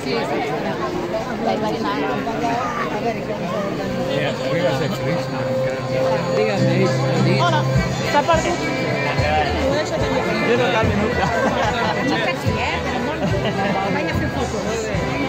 Hola, s'ha perdut. Jo no cal minut. No sexy, però molt. Vaig a fer fotos.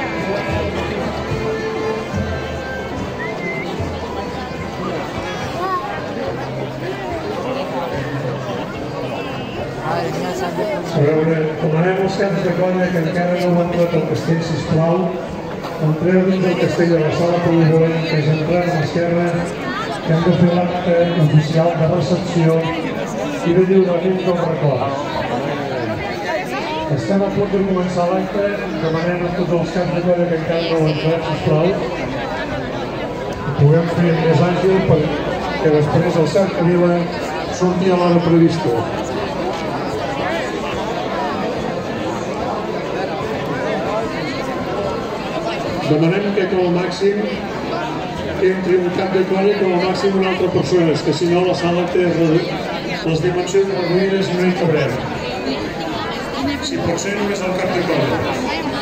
A veure, demanem als caps de colla que encara no han entrat al castell, sisplau. Entreu dins del castell de la sala polivalent, que és entrar a l'esquerra, que hem de fer l'acte oficial de recepció i de lliurament del record. Estem a punt de començar l'acte, demanem a tots els caps de colla que encara no han entrat, sisplau. Ho puguem fer més àgil perquè després el cercavila surti a l'hora prevista. Demanem que com a màxim entri un cap de colla i com a màxim una altra persona, que si no la sala té les dimensions reduïdes i no hi cabrem. Si pot ser només el cap de colla.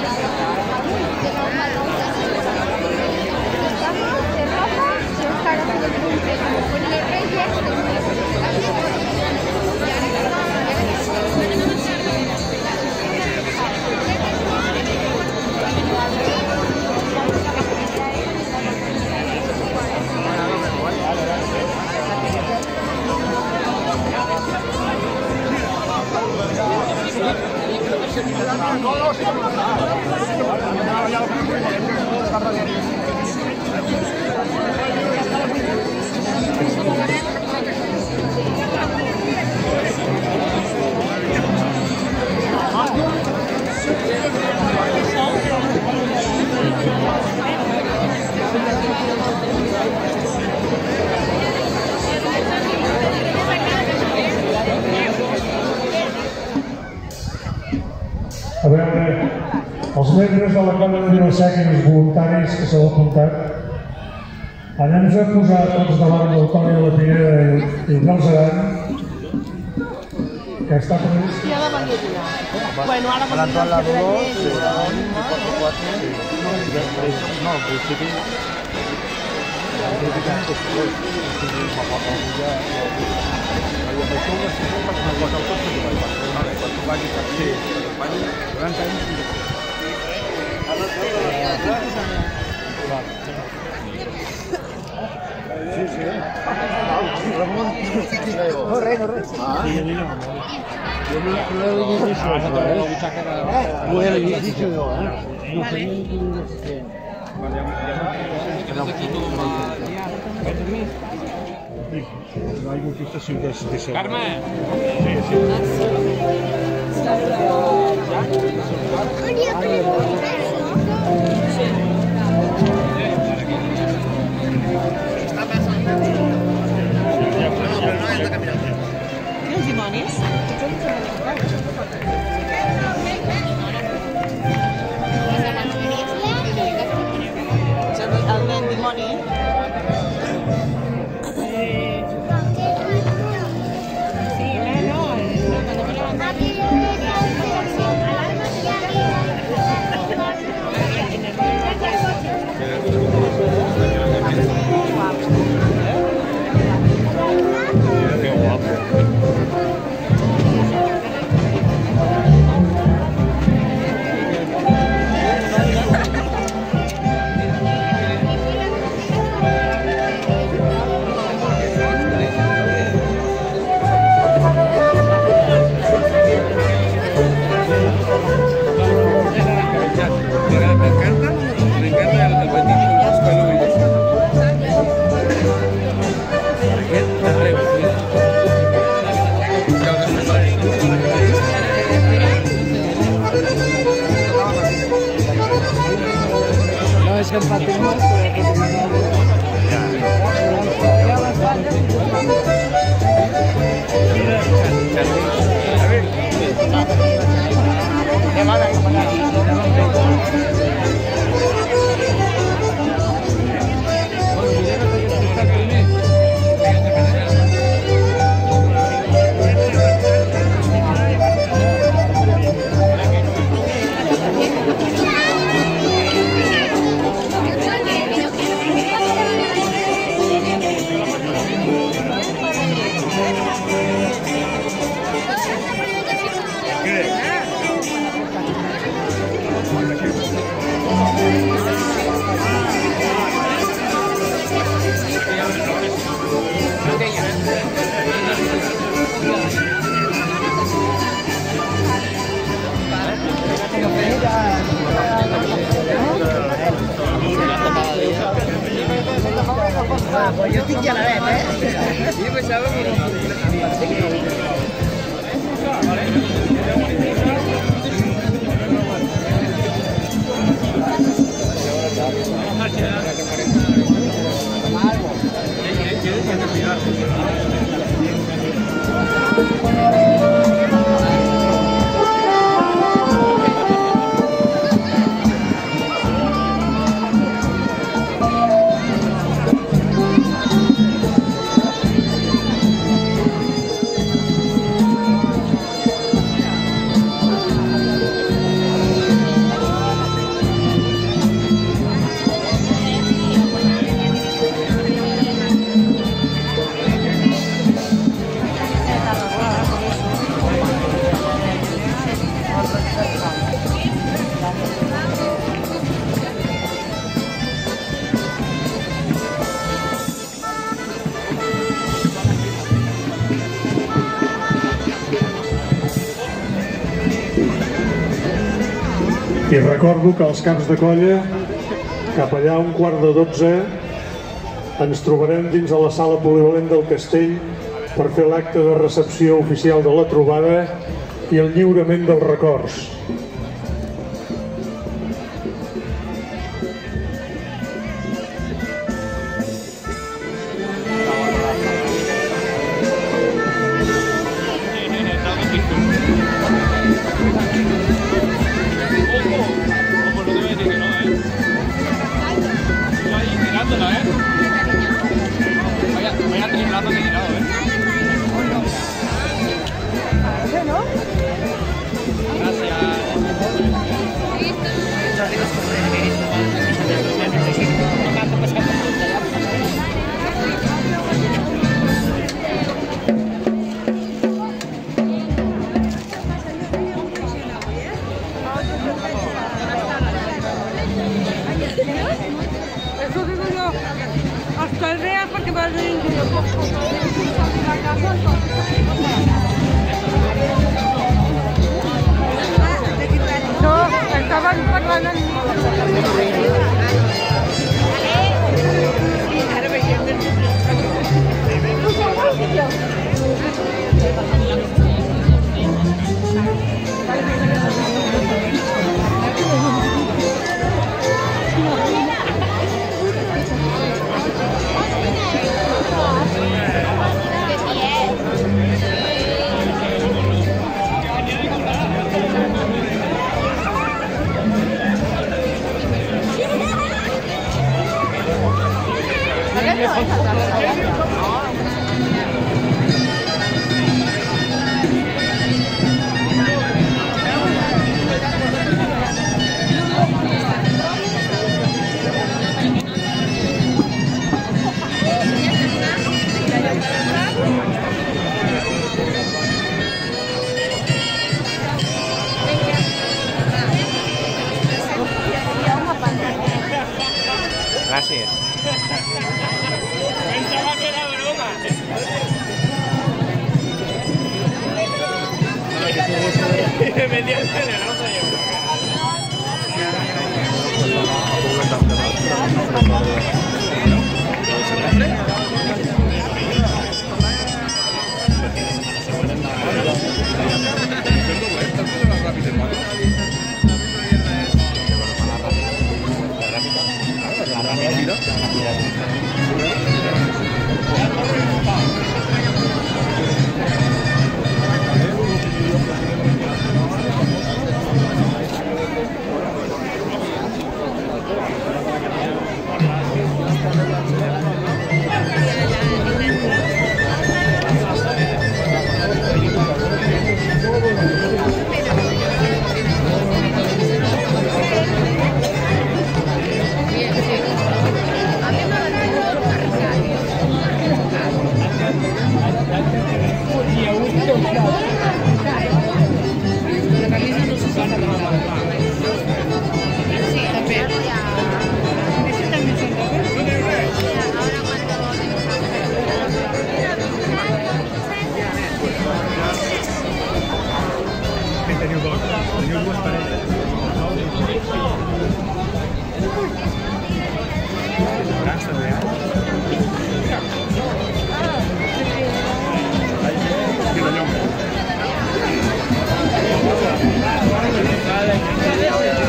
A veure, els membres de la colla de Vila-seca i els voluntaris que s'heu apuntat, anem-nos a posar tots davant del Toni de la Pineda i del Zaran, que està previst. I ha de venir a dinar. Bueno, ara Per entrar la dolor, no, al principi... No res, no res. Ho he dit jo, No sé no hay muchos de Carme! I els dimonis? El nen dimoni? es que empatemos, Jo estic geladet, eh? Sí, pensava que... I recordo que als caps de colla, cap allà a 11:15, ens trobarem dins de la sala polivalent del castell per fer l'acte de recepció oficial de la trobada i el lliurament dels records. Vaya triplazo que he tirado, Eso digo yo, hasta el día porque va a venir no, estaban parlando Gràcies. Pensava que era broma. Me metí el venenoso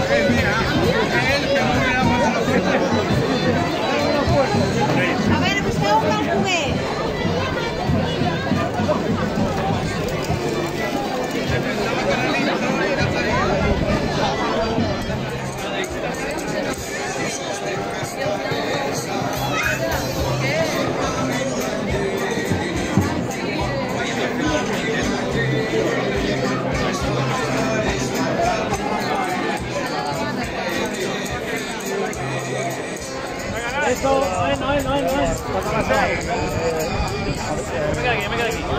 A ver, busqueu un juguet. Esto, no es. Yo me quedo aquí.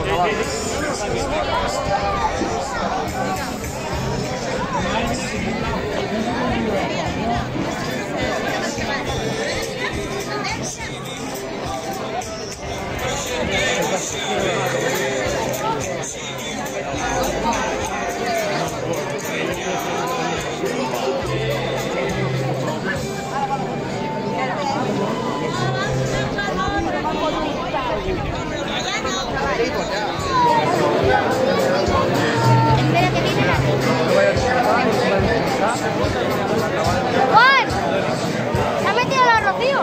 ¡Juan! ¿Se ha metido el Rocío?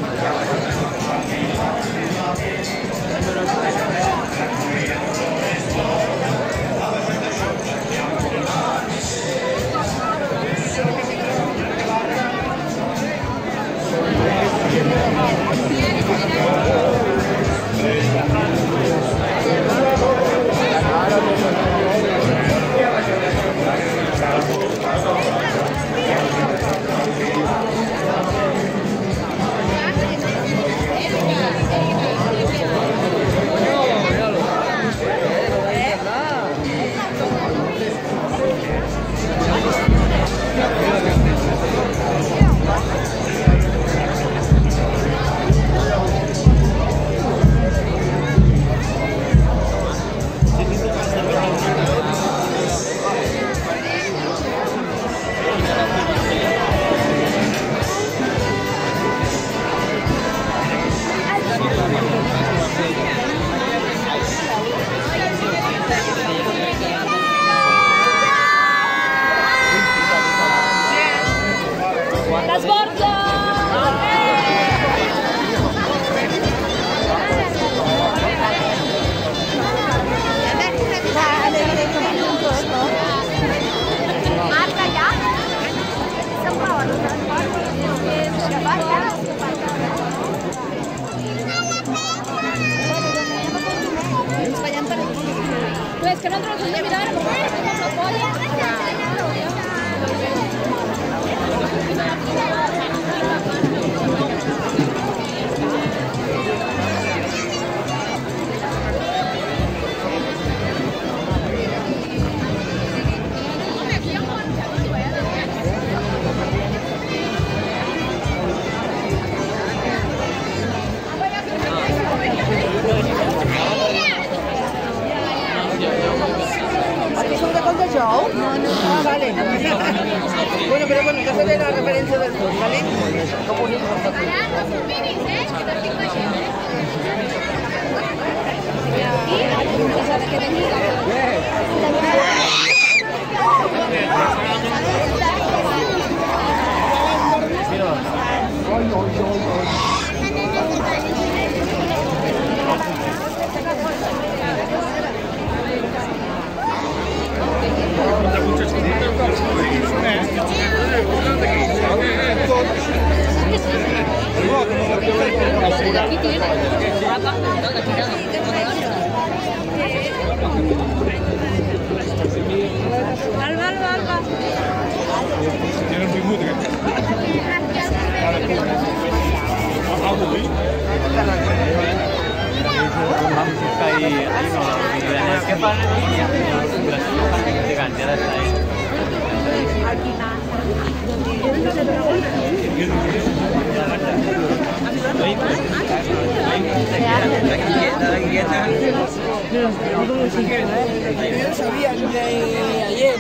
Pues que nosotros nos invitaron a comer, ¿Aquí son de Conde Show? No. Ah, vale. Bueno, pero bueno, que de la referencia del tour, ¿vale? Alba. Sabía de ayer.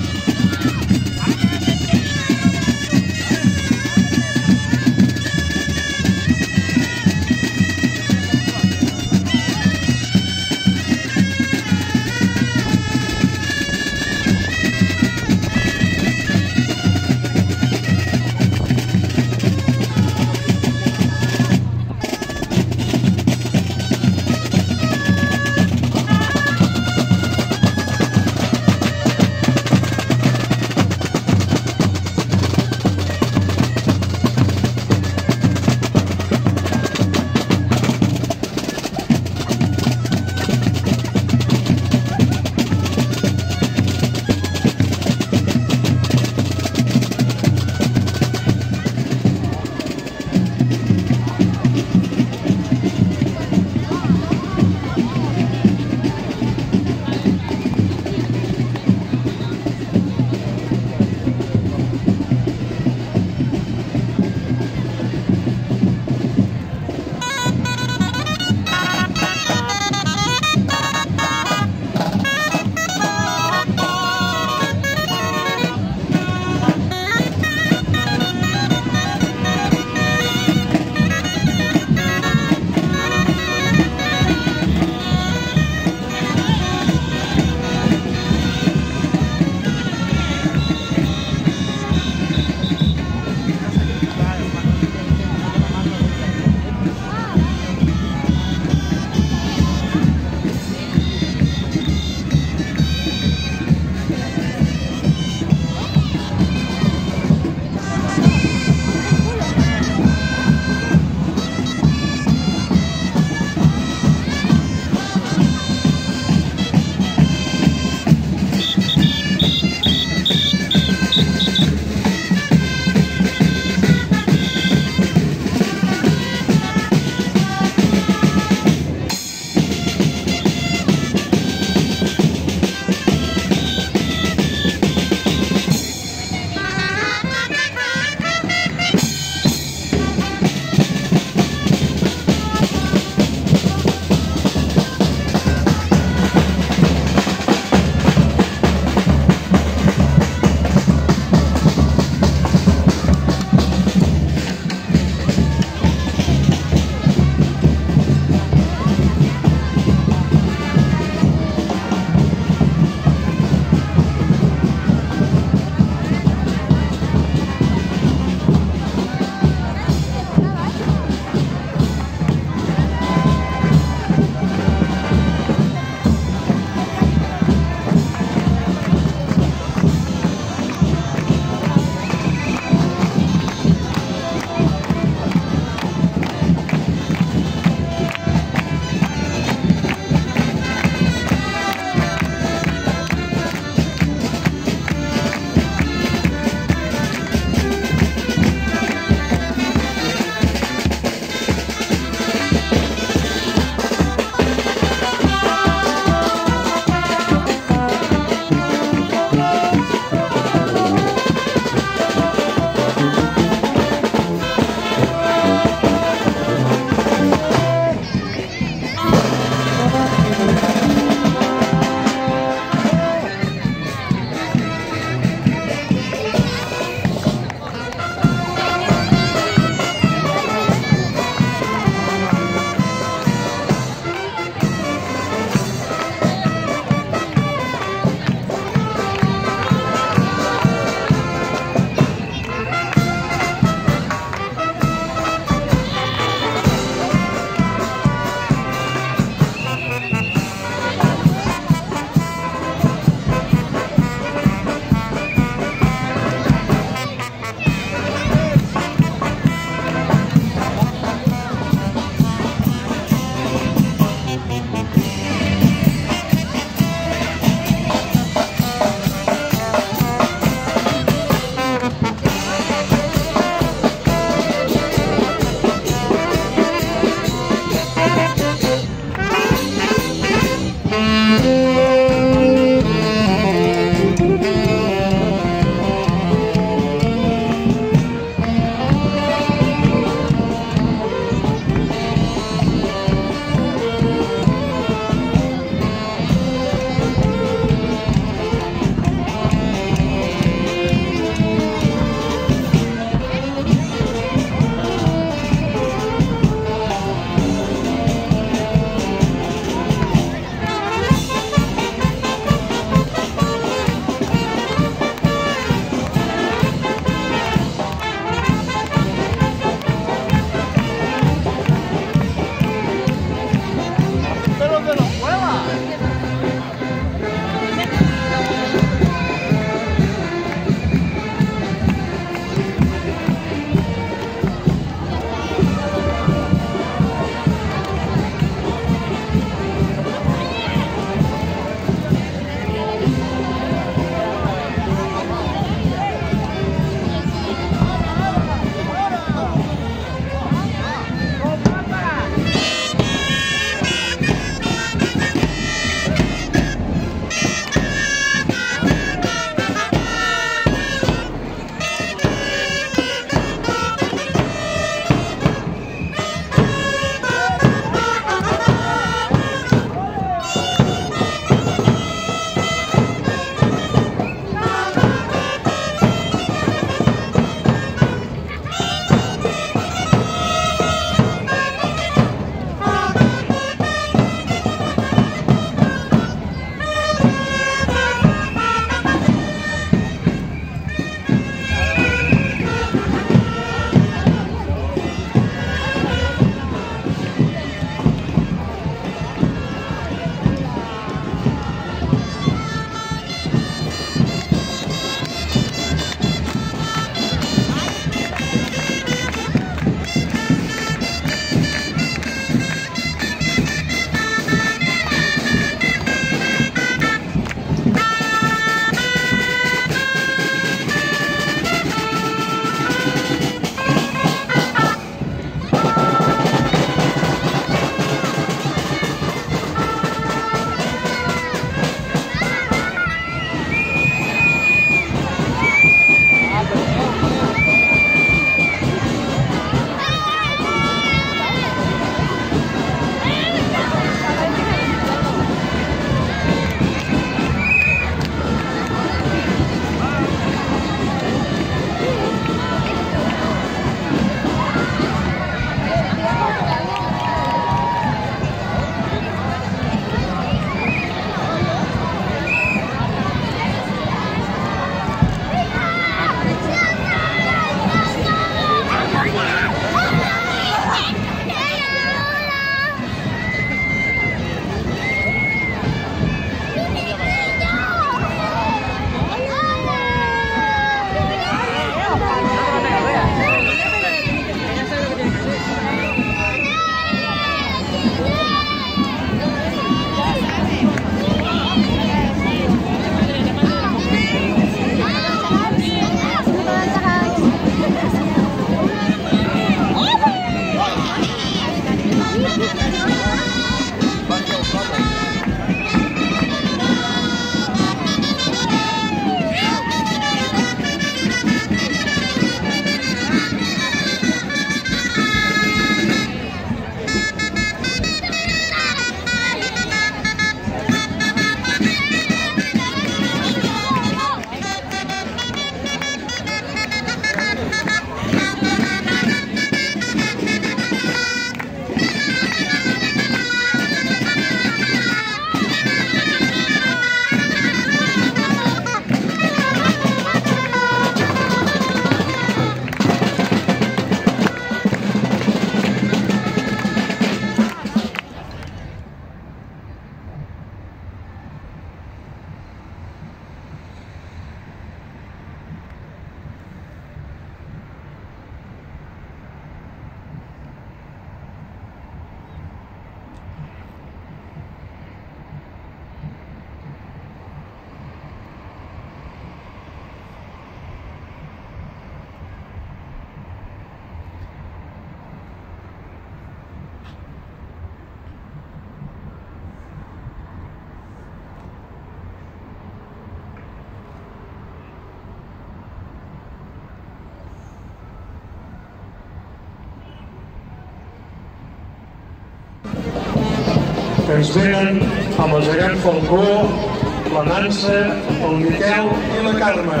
ens venen amb el gegant Falcó, la Nansa, el Miquel i la Carme.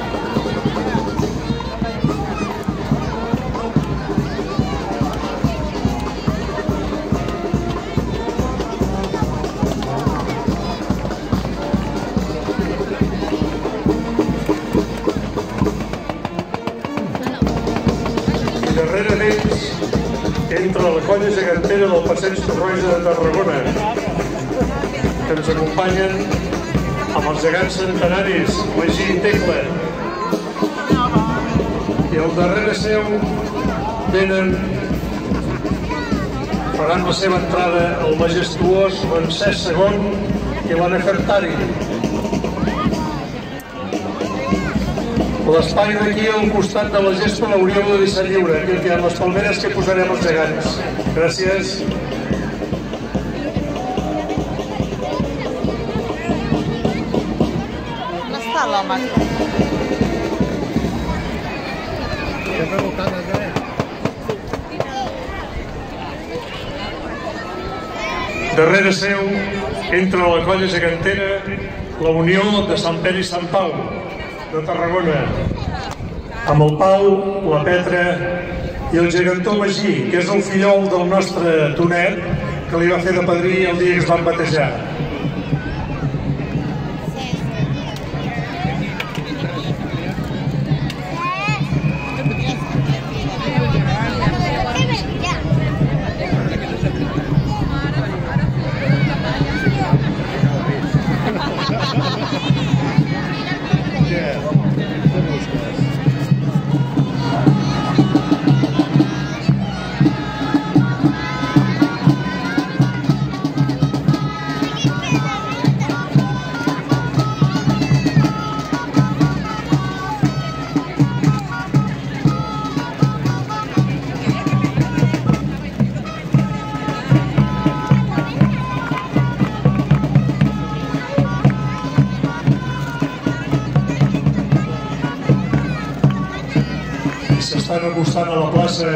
I darrere d'ells entra la colla gegantera del Passeig Torroja de Tarragona, que ens acompanyen amb els gegants centenaris, Magí i Tecla. I al darrere seu faran la seva entrada el majestuós Francesc II i la Nefertari. L'espai d'aquí al costat de la gespa l'hauríeu de deixar lliure, que en les palmeres que posarem els gegants. Gràcies. On està l'home? Darrere seu entra la colla gegantera la Unió de Sant Pere i Sant Pau de Tarragona, amb el Pau, la Petra i el gegantó Magí, que és el fillol del nostre Tonet, que li va fer de padrí el dia que es van batejar. S'estan acostant a la plaça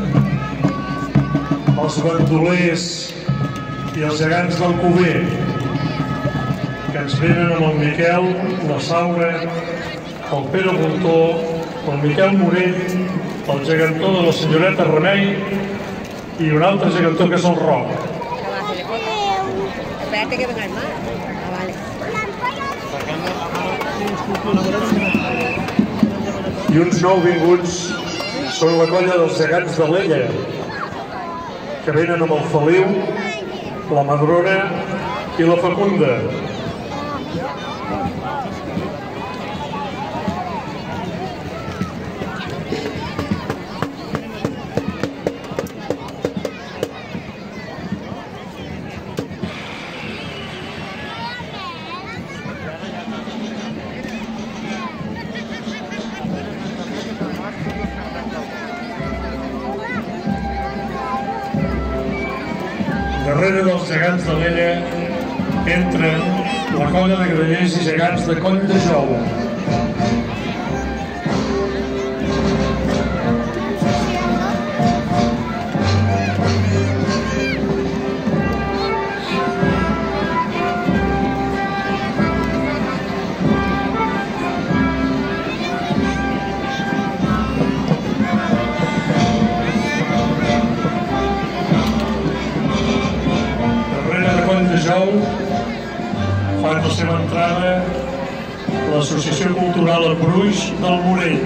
els bandolers i els gegants del Cover, que ens venen amb el Miquel, la Saura, el Pere Voltó, el Miquel Morell, el gegantó de la senyoreta Remei i un altre gegantó que és el Roc. Espérate que venga el mar. Vale. I uns nouvinguts són la colla dels gegants de l'Ella, que venen amb el Feliu, la Madrona i la Facunda. Darrere dels gegants de l'Ella entren la colla de grallers i gegants de Coll de Jou. Fan la seva entrada l'Associació Cultural El Bruix del Morell,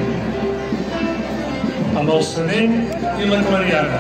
amb el Senent i la Clariana.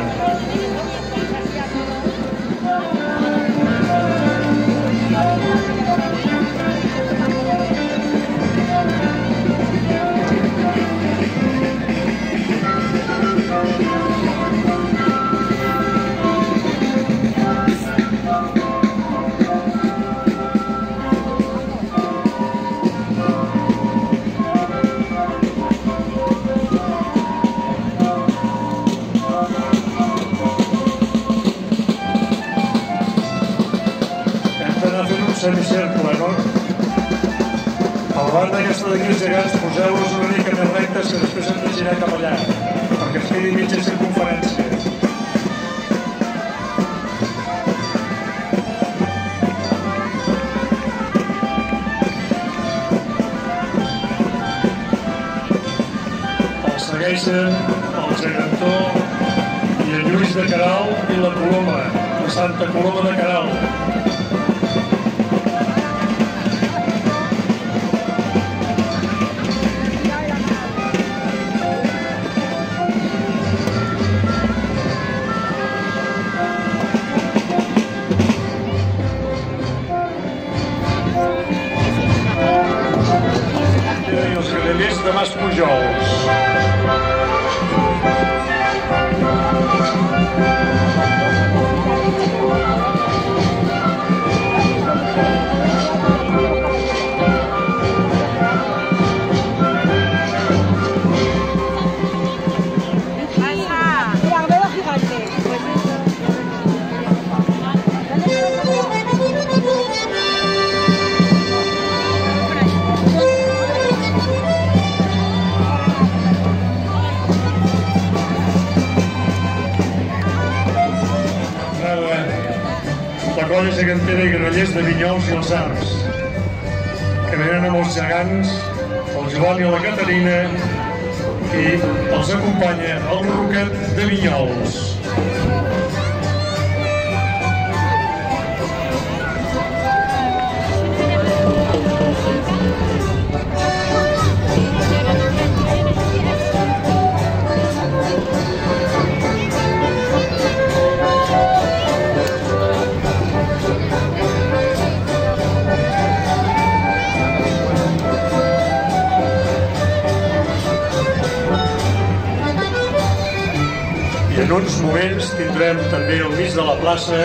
Semicercle, no? Al banda aquesta d'aquí, els gegants, poseu-los una mica més rectes que després hem de girar cap allà, perquè es quedi mitja circunferència. segueixen el Gegantó i en Lluís de Queralt i la Coloma, la Santa Coloma de Queralt. I els grellers de Mas Pujols. La colla gegantera i grellers de Vinyols i els Arcs, que venen amb els gegants, el Joan i la Caterina, i els acompanya el Roquet de Vinyols. I en uns moments tindrem també al mig de la plaça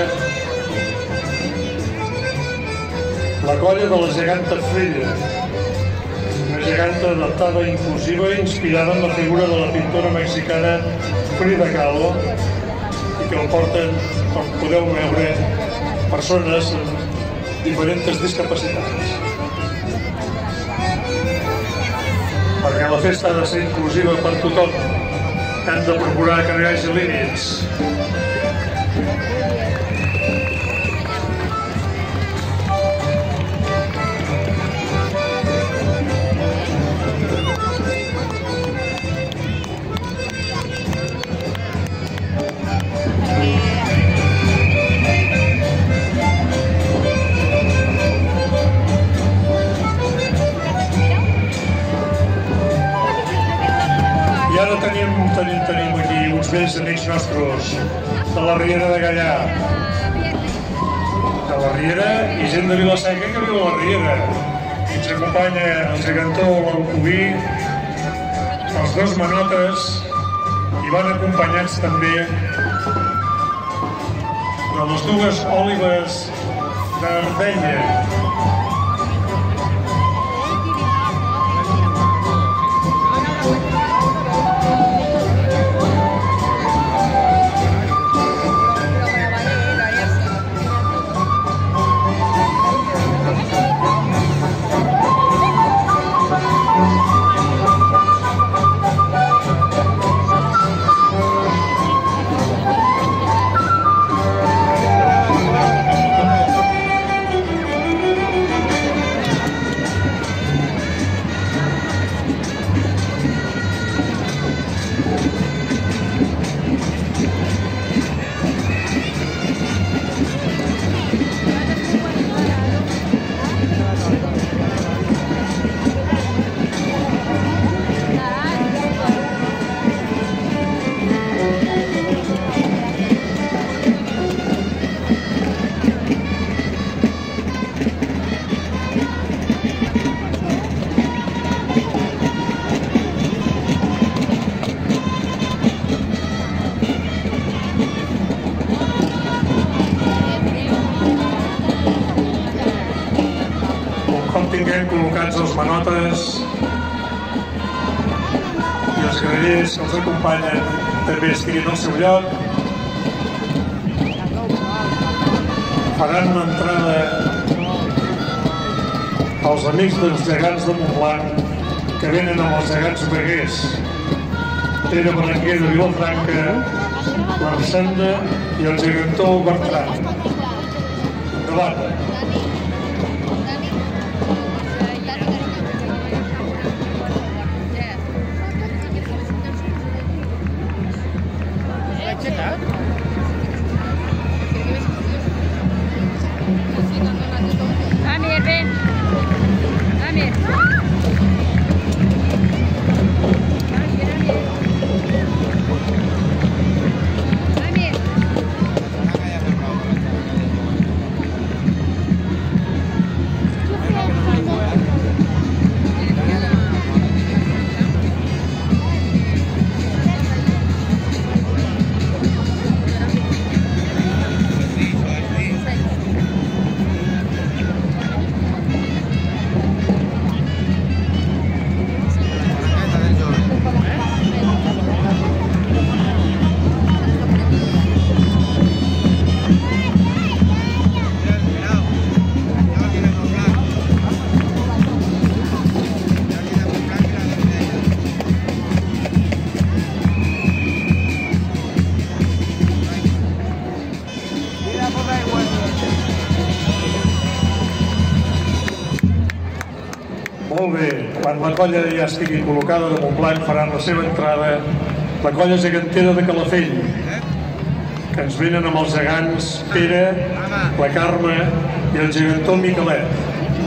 la colla de la geganta Frella, una geganta adaptada i inclusiva inspirada en la figura de la pintora mexicana Frida Kahlo, i que el porten, com podeu veure, persones amb diferents discapacitats. Perquè la festa ha de ser inclusiva per tothom, hem de procurar que no hi hagi límits. I ara tenim aquí uns vells amics nostres de la Riera de Gallà, de la Riera, i gent de Vila-seca que viu a la Riera. Ens acompanya el Gegantó, l'Alcobí, els dos Manotes, i van acompanyats també de les dues Òlibes d'Ardenya. Tinguem col·locats els Manotes i els grellers que els acompanyen també estiguin al seu lloc. Faran l'entrada als amics dels gegants de Montblanc que venen amb els gegants veguers. Pere Berenguer de Vilafranca, l'Arcenda i el Gegantó Bertran. Endavant. Quan la colla ja estigui col·locada de Montblanc faran la seva entrada la colla gegantera de Calafell, que ens venen amb els gegants Pere, la Carme i el gegantó Miquelet.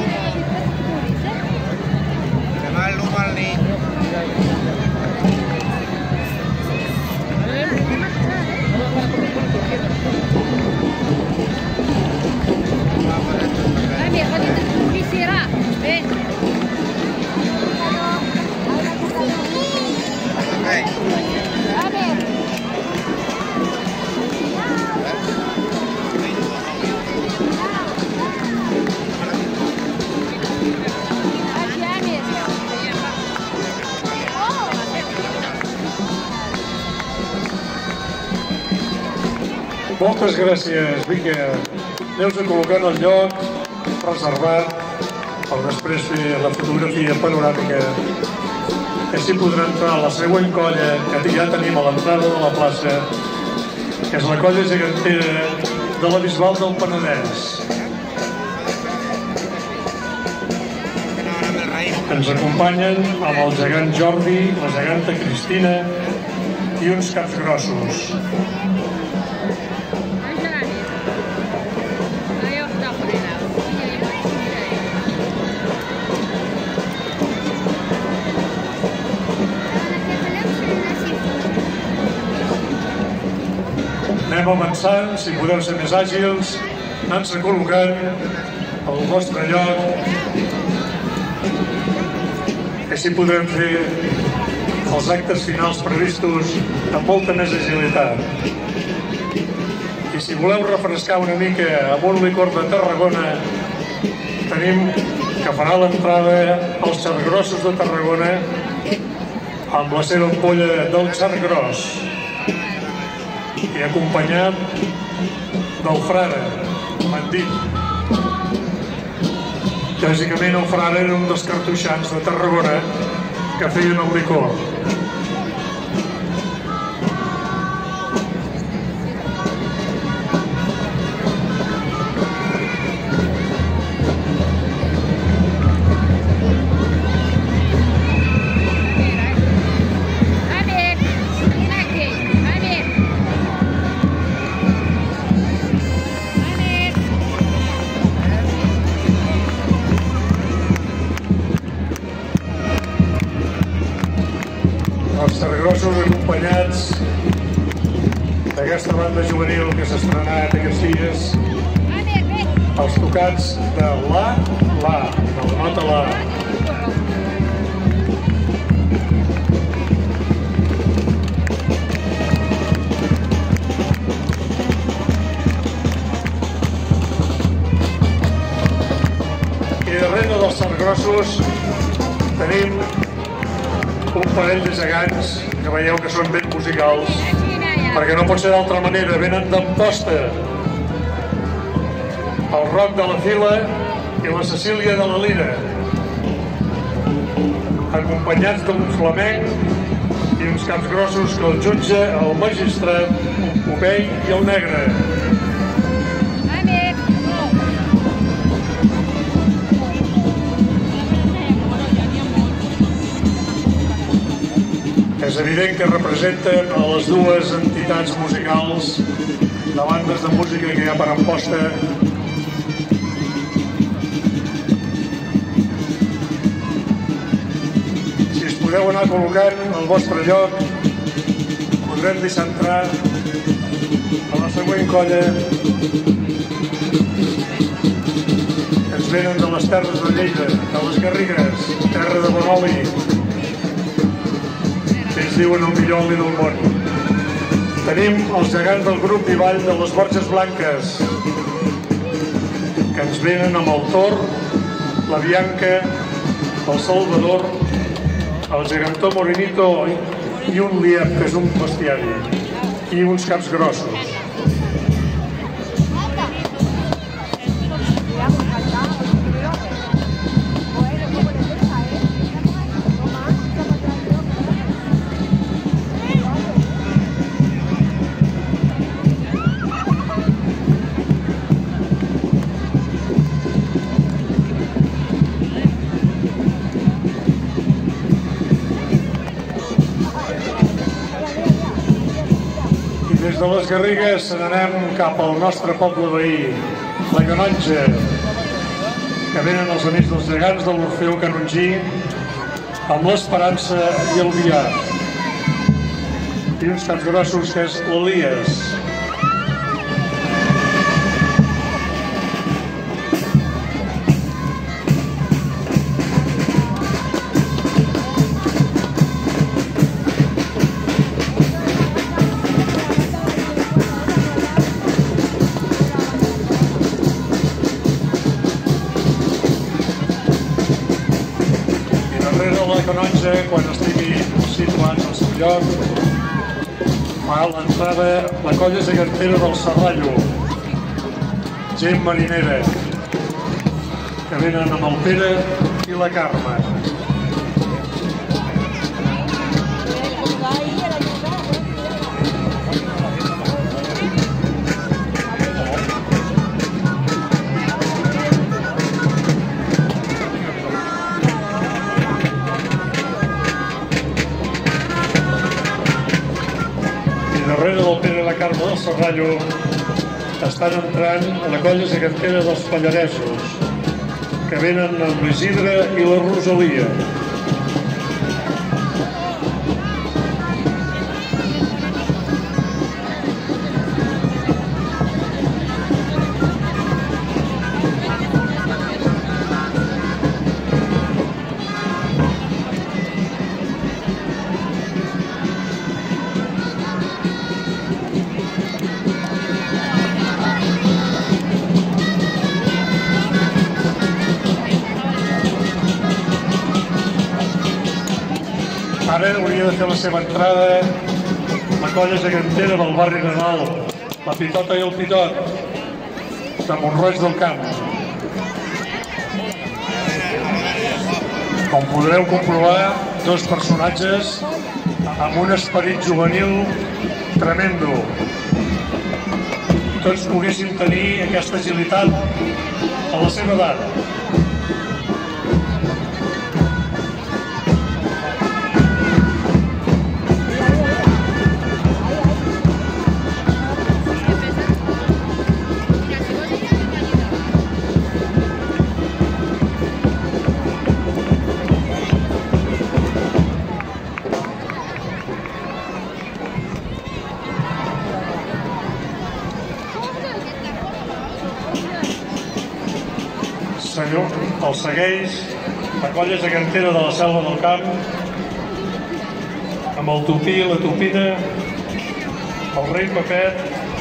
Moltes gràcies, Vinga. Aneu-vos a col·locar en el lloc reservat per després fer la fotografia panoràmica. Així podrà entrar la següent colla que ja tenim a l'entrada de la plaça, que és la colla gegantera de la Bisbal del Penedès. Ens acompanyen amb el gegant Jordi, la geganta Cristina i uns caps grossos. Anem avançant, si podeu ser més àgils, anant-se col·locant al vostre lloc. Així podrem fer els actes finals previstos amb molta més agilitat. I si voleu refrescar una mica amb un licor de Tarragona, tenim que farà l'entrada als xargrossos de Tarragona amb la seva ampolla del xargros i acompanyat del frare, m'han dit. Lògicament el frare era un dels cartoixans de Tarragona que feien el licor. Els xargrossos acompanyats d'aquesta banda juvenil que s'ha estrenat aquests dies, els tocats de la, de la nota la. I darrere dels xargrossos tenim un parell de gegants que veieu que són ben musicals, perquè no pot ser d'altra manera, venen d'Amposta, el Roc de la Fila i la Cecília de la Lira, acompanyats d'un flamenc i uns caps grossos que el jutge, el magistrat, un Popei i el Negre. És evident que representen a les dues entitats musicals de bandes de música que hi ha per Amposta. Si es podeu anar col·locant al vostre lloc, podrem deixar entrar a la següent colla que ens venen de les terres de Lleida, de les Garrigues, terra de bon oli, que ens diuen el millor oli del món. Tenim els gegants del grup i ball de les Borges Blanques, que ens venen amb el Tor, la Bianca, el Salvador, el gegantó Morenito i un liep, que és un bestiari, i uns caps grossos. Des de les Garrigues n'anem cap al nostre poble veí, la Canonja, que venen els amics dels gegants de l'Orfeu Canongí amb l'Esperança i el Viar. I uns caps grossos que és l'Elies. Quan estigui situats al seu lloc, fa l'entrada la colla gegantera del Serrallo, gent marinera, que venen amb el Pere i la Carme. Darrere del Pere i la Carme del Serrallo estan entrant a la colla gegantera dels Pallaresos, que venen amb l'Isidre i la Rosalia. Ara hauria de fer la seva entrada la colla gegantera del barri Nadal, la Pitota i el Pitot, de Mont-roig del Camp. Com podreu comprovar, dos personatges amb un esperit juvenil tremendo. Tots poguéssim tenir aquesta agilitat a la seva edat. El segueix la colla gegantera de la Selva del Camp amb el Tupí i la Tupina, el rei Pepet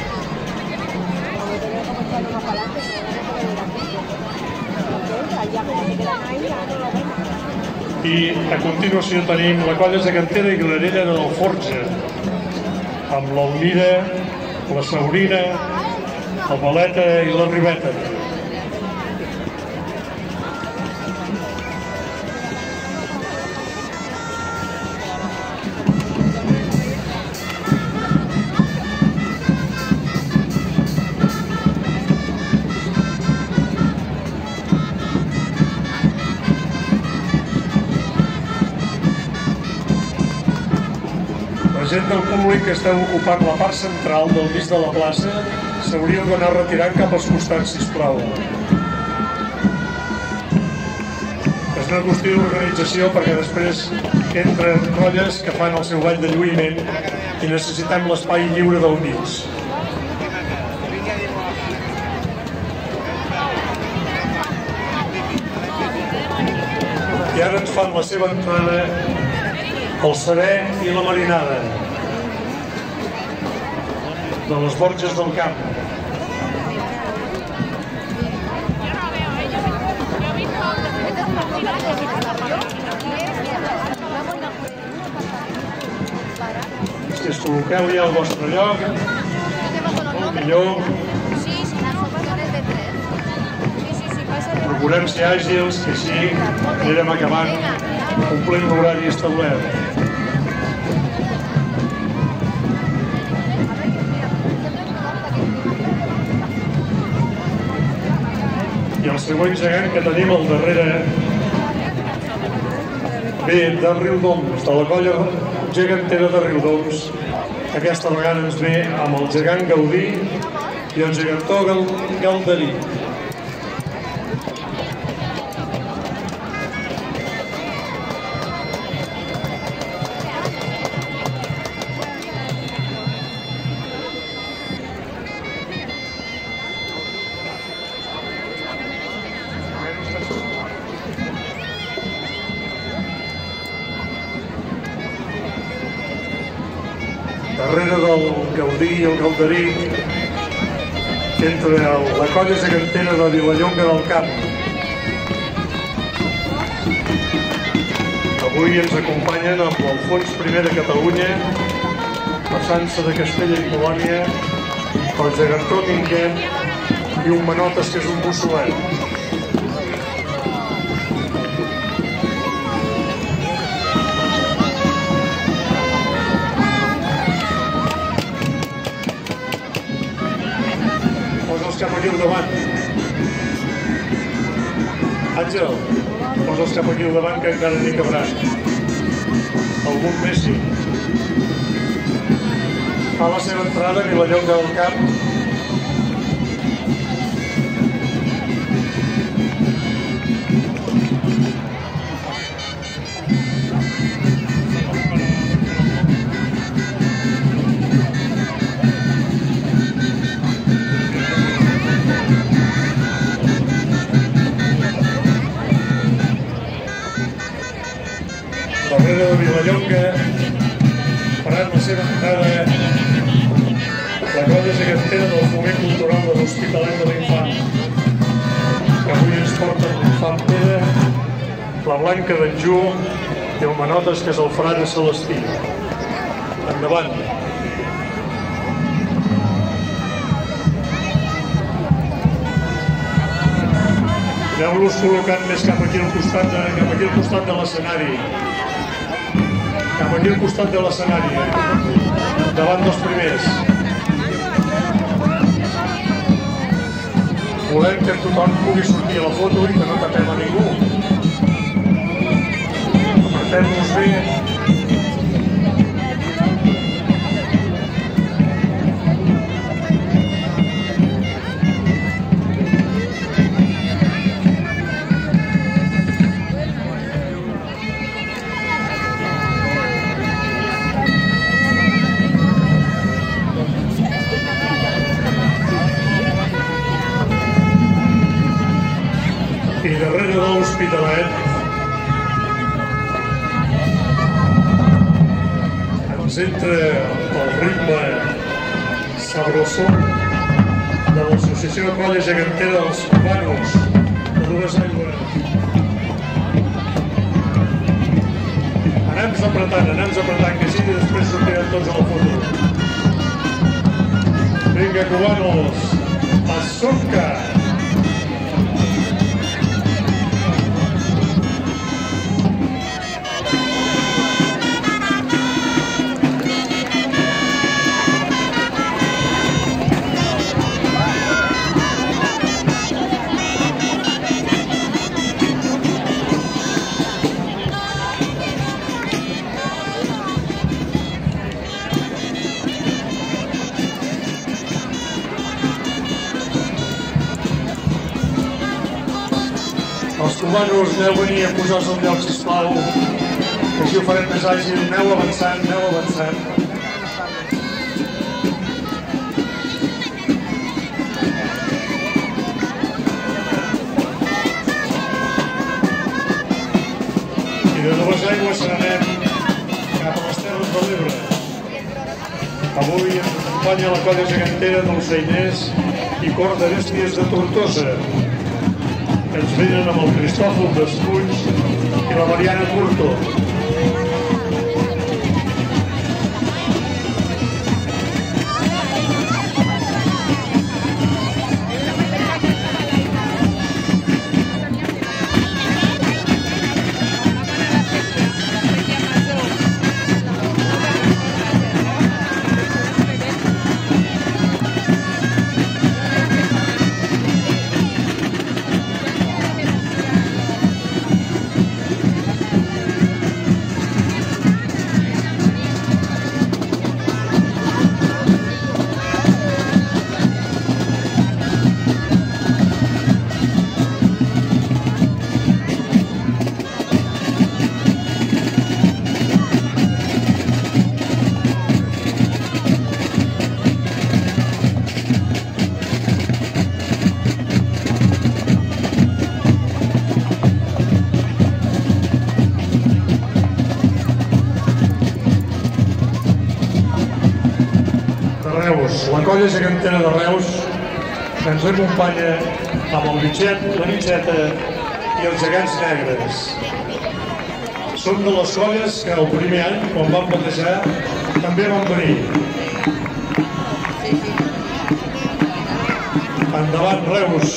i a continuació tenim la colla gegantera i guerrera de l'Alforja amb l'Almira, la Saurina, el Valeta i la Ribeta. La gent del públic que esteu ocupant la part central del mig de la plaça s'hauríeu d'anar retirant cap als costats, sisplau. És una qüestió d'organització perquè després entren colles que fan el seu ball de lluïment i necessitem l'espai lliure del mig. I ara ens fan la seva entrada el Serè i la Marinada de les Borges del Camp. Si es col·loqueu ja al vostre lloc, millor. Procurem ser àgils, que així anirem acabant complint l'horari establert. I el següent gegant que tenim al darrere ve de Riudoms, de la colla gegantera de Riudoms, Aquesta vegada ens ve amb el gegant Gaudí i el gegantó Galderí. Darrere del Gaudí i el Galderí entra la colla gegantera de Vilallonga del Camp. Avui ens acompanyen amb l'Alfons I de Catalunya, passant-se de Castella i Colònia, el gegantó Minguet i un Manotes que és un bussolet. Cap aquí al davant. Àngel, posa'ls cap aquí al davant que encara n'hi cabran. Algun més sí. Fa la seva entrada a Vilallonga del Camp. Darrere de Vilallonga, farà la seva entrada la colla gegantera del Foment Cultural de l'Hospitalet de l'Infant, que avui ens porta l'Infant Pere, la Blanca d'Anjou i el Manotes, que és el frare Celestí. Endavant. Aneu-los col·locant més cap aquí al costat de l'escenari. Cap aquí al costat de l'escenari, davant dels primers. Volem que tothom pugui sortir a la foto i que no tapem a ningú. Apartem-nos bé. I darrere de l'Hospitalet ens entra el ritme sabrosó de l'Associació Colla Gegantera dels Cubanos de Dues Aigües. Anem-nos apretant, que així després sortirem tots a la foto. Vinga, cubanos, azúcar! Els cubanos, aneu a venir a posar-vos al lloc, sisplau, que així ho farem més àgil. Aneu avançant, aneu avançant. I de Dues Aigües n'anem cap a les Terres de l'Ebre. Avui ens acompanya la colla gegantera dels Ceiners i Cor de Bèsties de Tortosa. Ens venen amb el Cristòfol d'Esculls i la Mariana Curto. Reus, la colla gegantera de Reus, que ens acompanya amb el bitxet, la mitjeta i els gegants negres. Som de les colles que el primer any, quan vam batejar, també van venir. Endavant, Reus!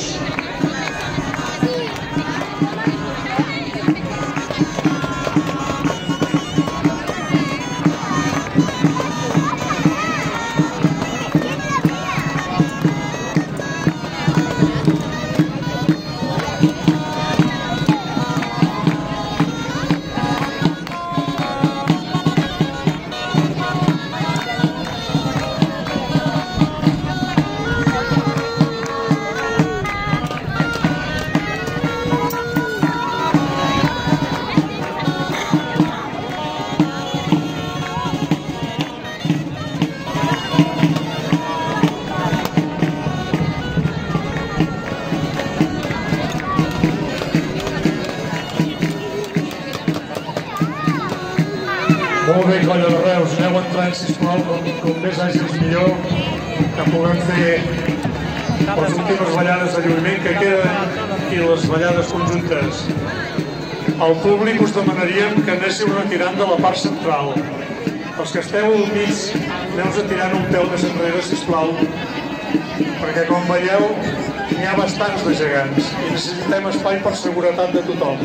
Molt bé, colla de Reus, aneu entrant, sisplau, com més àgils millor, que puguem fer les últimes ballades de lluïment que queden i les ballades conjuntes. Al públic us demanaríem que anéssiu retirant de la part central. Els que esteu al mig, aneu retirant un peu més enrere, sisplau, perquè com veieu n'hi ha bastants de gegants i necessitem espai per seguretat de tothom.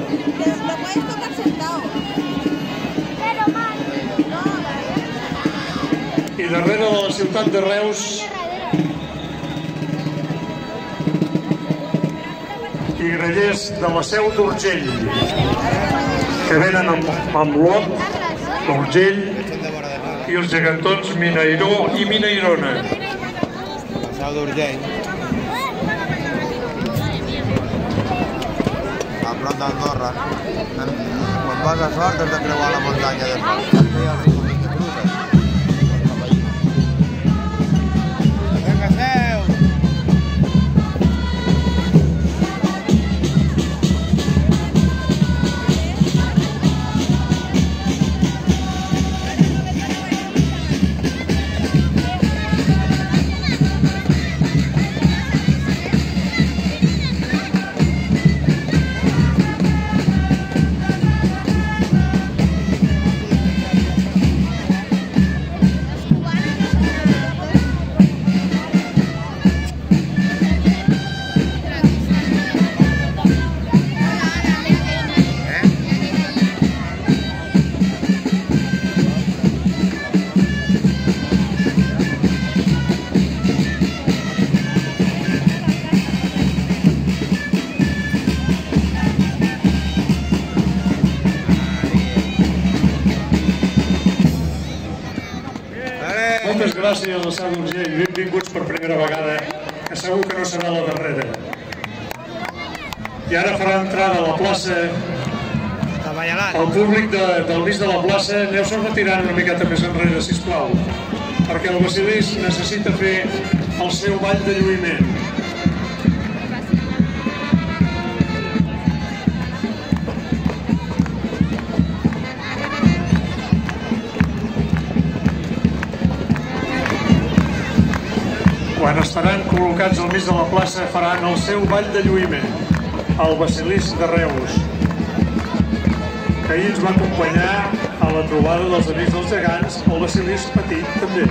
I darrere de la ciutat de Reus i grallers de la Seu d'Urgell que venen amb l'Ot, l'Urgell i els gegantons Minairó i Minairona. La Seu d'Urgell. A prop d'Andorra. Quan vas a Sort has de creuar la muntanya de Sort. Moltes gràcies a la Seu d'Urgell, benvinguts per primera vegada, que segur que no serà la darrera. I ara farà entrada a la plaça el públic del mig de la plaça. Aneu-se retirant una miqueta més enrere, sisplau, perquè el Basilís necessita fer el seu ball de lluïment. Quan estaran col·locats al mig de la plaça faran el seu ball de lluïment, el Basilís de Reus, que ahir ens va acompanyar a la trobada dels Amics dels Gegants, el Basilís petit també.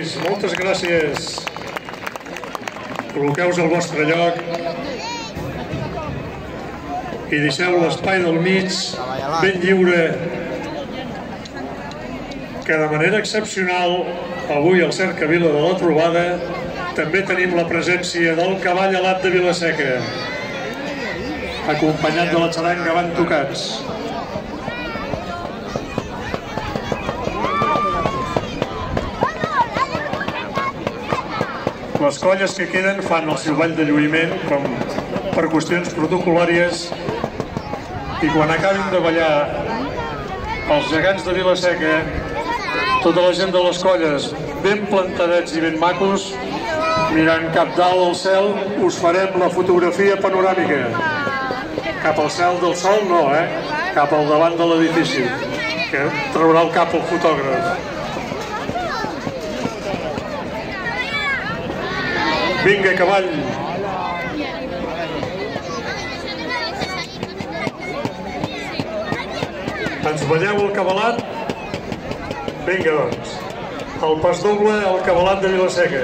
nois, moltes gràcies. Col·loqueu-vos al vostre lloc i deixeu l'espai del mig ben lliure, que de manera excepcional avui al Cercavila de la Trobada també tenim la presència del cavall alat de Vila-seca, acompanyat de la xaranga Van Tocats. Les colles que queden fan el seu ball de lluïment com per qüestions protocolàries, i quan acabin de ballar els gegants de Vila-seca, tota la gent de les colles ben plantadets i ben macos, mirant cap dalt al cel, us farem la fotografia panoràmica. Cap al cel del sol no, cap al davant de l'edifici, que traurà el cap el fotògraf. Vinga, cavall! Ens balleu el cavalat? Vinga, doncs. El pas doble, el cavalat de Vila-seca.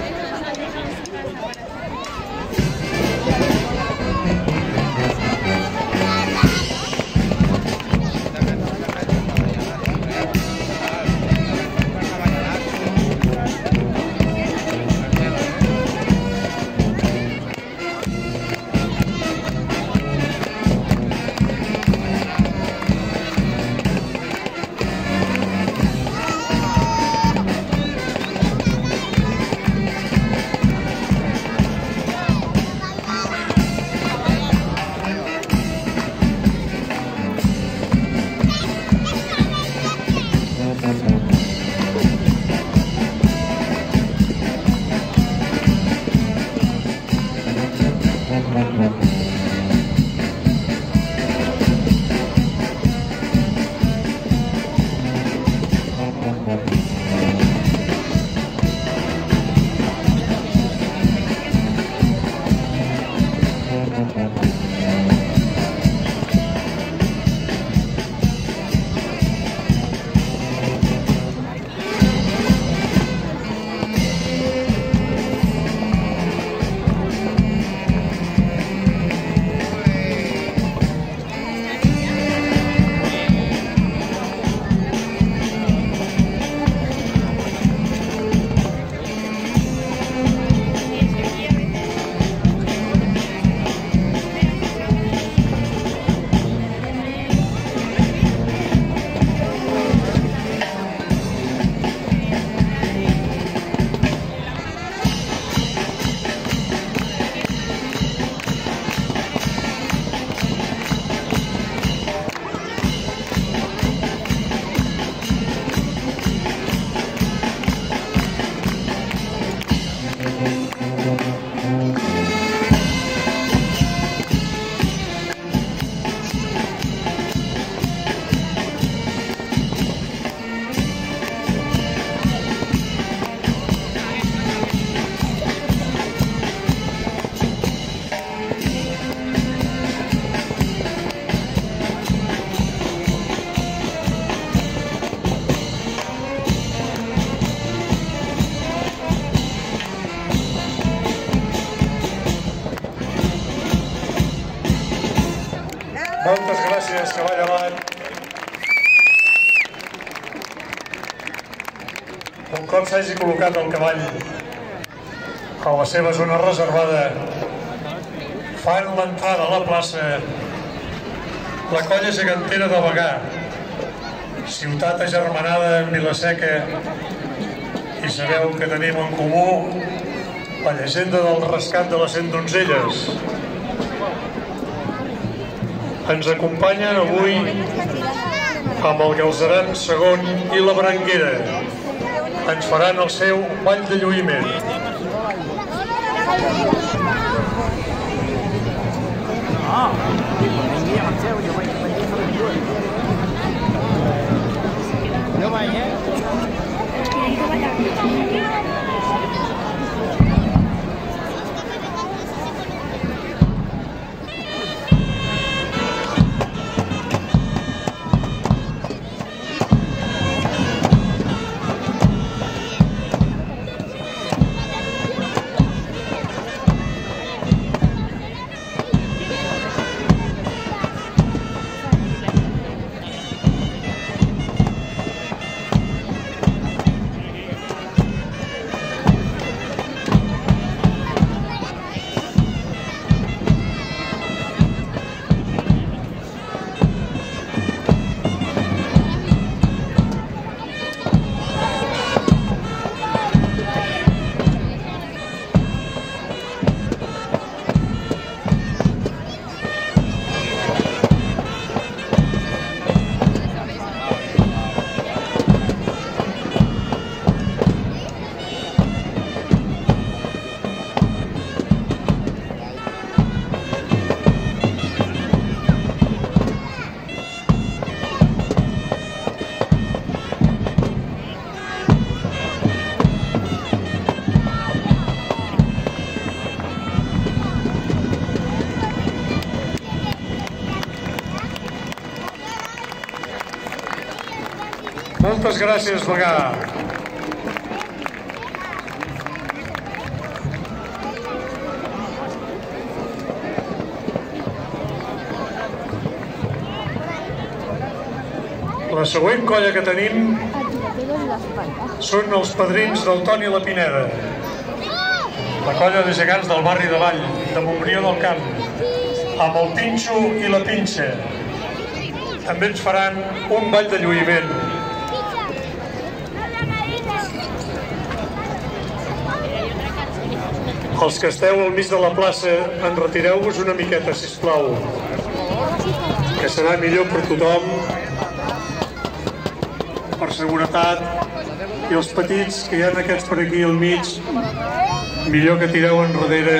Moltes gràcies, cavall alat. Un cop s'hagi col·locat el cavall a la seva zona reservada, fan l'entrada a la plaça la colla gegantera de Bagà, ciutat agermanada amb Vila-seca, i sabeu que tenim en comú la llegenda del rescat de les 100 donzelles. Ens acompanyen avui amb el Galzeran segon i la Branquera. Ens faran el seu ball de lluïment. Moltes gràcies, Bagà. La següent colla que tenim són els padrins del Toni La Pineda, la colla de gegants del barri de Vall, de Montbrió del Camp, amb el Pinxo i la Pinxa. També ens faran un ball de lluïment. Els que esteu al mig de la plaça, enretireu-vos una miqueta, sisplau, que serà millor per tothom, per seguretat, i els petits que hi ha aquests per aquí al mig, millor que tireu enrere.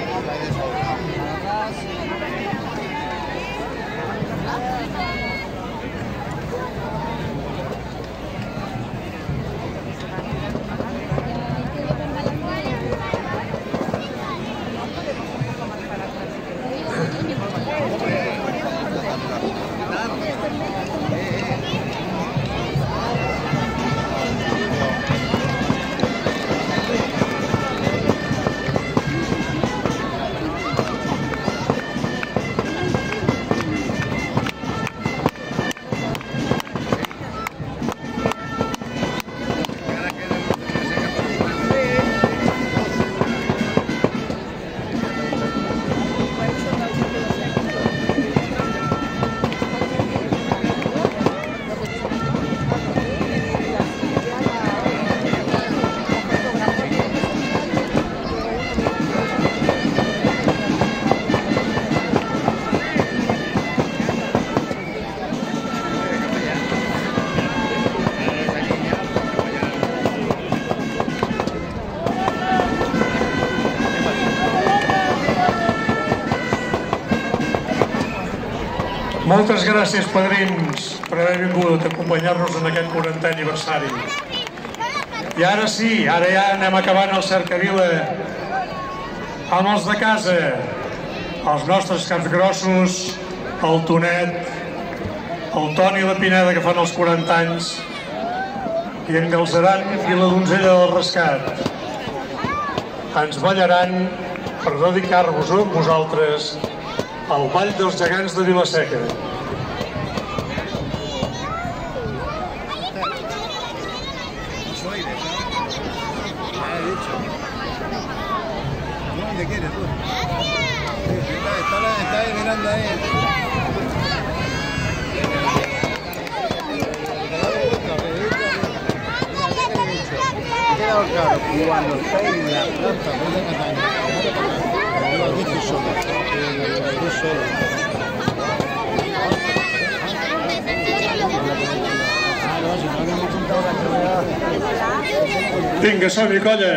Moltes gràcies, padrins, per haver vingut a acompanyar-nos en aquest 40è aniversari. I ara sí, ara ja anem acabant el cercavila amb els de casa, els nostres capgrossos, el Tonet, el Toni La Pineda, que fan els 40 anys, i en Galzeran i la donzella del rescat. Ens ballaran per dedicar-vos a vosaltres al Ball dels Gegants de Vila-seca. ¿Dónde quieres tú? Está mirando ahí. Queda claro, cuando está en la plaza de Catania, lo dice solo, tú solo. Vinga, som-hi, colla!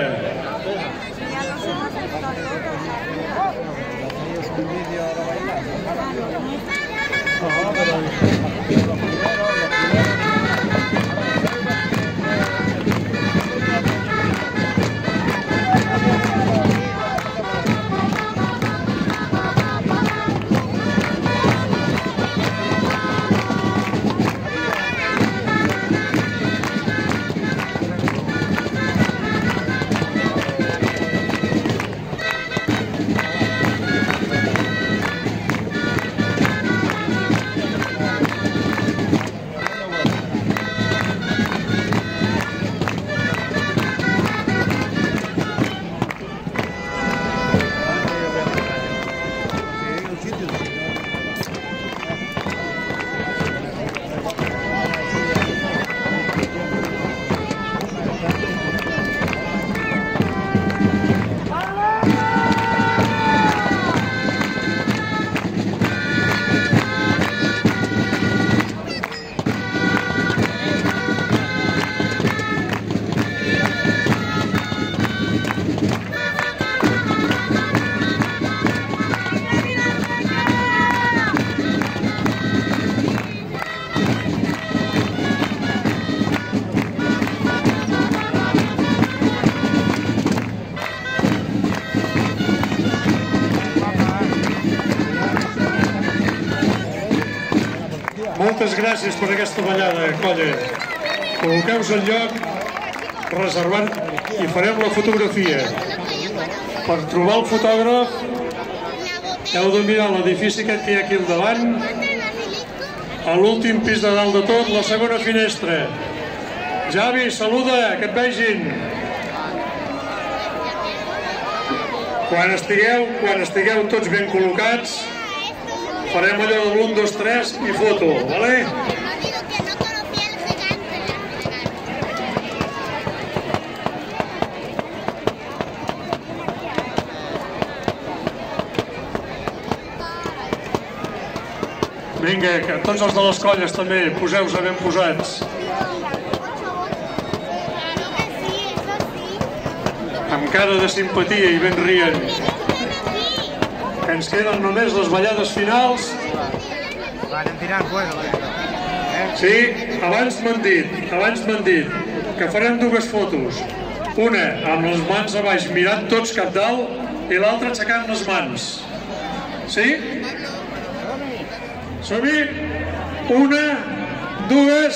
Moltes gràcies per aquesta ballada, colla. Col·loqueu-vos al lloc, reservant i farem la fotografia. Per trobar el fotògraf heu de mirar l'edifici aquest que hi ha aquí al davant, a l'últim pis de dalt de tot, la segona finestra. Javi, saluda, que et vegin. Quan estigueu tots ben col·locats, farem allò de l'1, 2, 3 i foto, vale? Vinga, que tots els de les colles també, poseu-vos ben posats. Amb cara de simpatia i ben rient. Que ens queden només les ballades finals. Sí, abans m'han dit que farem dues fotos. Una amb les mans a baix mirant tots cap dalt i l'altra aixecant les mans. Sí? Som-hi? Una, dues...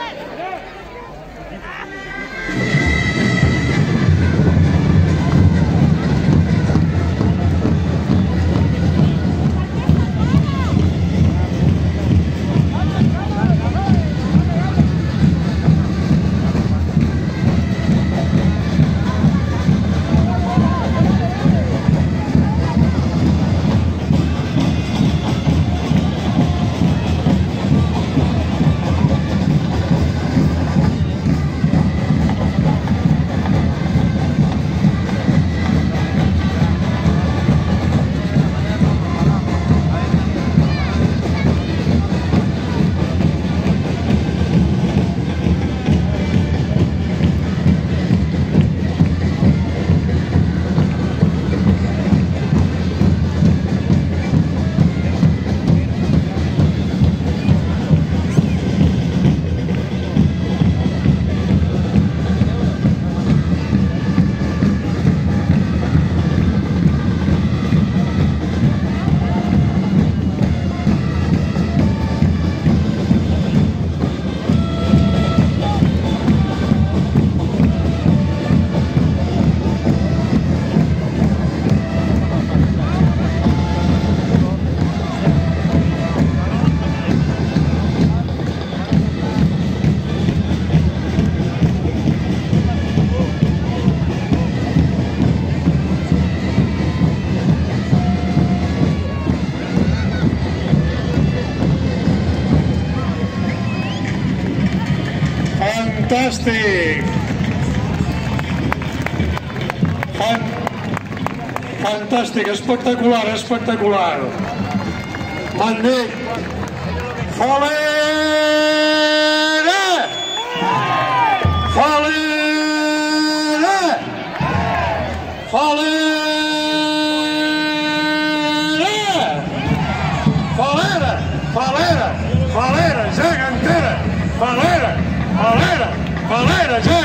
Fantàstic! Fantàstic, espectacular, espectacular! Magnífic! Falera! Falera! Falera! Falera! Falera! Falera! Gegantera! Falera! Falera! Falera!